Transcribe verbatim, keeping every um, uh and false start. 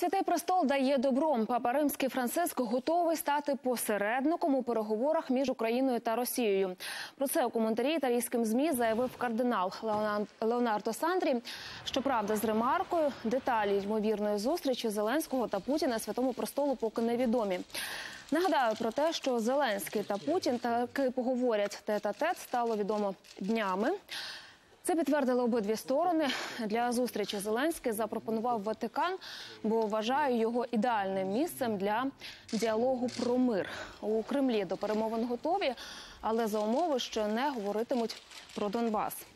Святий Престол дає добро. Папа Римський Франциск готовий стати посередником у переговорах між Україною та Росією. Про це у коментарі італійським ЗМІ заявив кардинал Леонардо Сандрі. Щоправда, з ремаркою, деталі ймовірної зустрічі Зеленського та Путіна Святому Престолу поки невідомі. Нагадаю про те, що Зеленський та Путін таки поговорять тет-а-тет, стало відомо днями. Це підтвердили обидві сторони. Для зустрічі Зеленський запропонував Ватикан, бо вважає його ідеальним місцем для діалогу про мир. У Кремлі до перемовин готові, але за умови, що не говоритимуть про Донбас.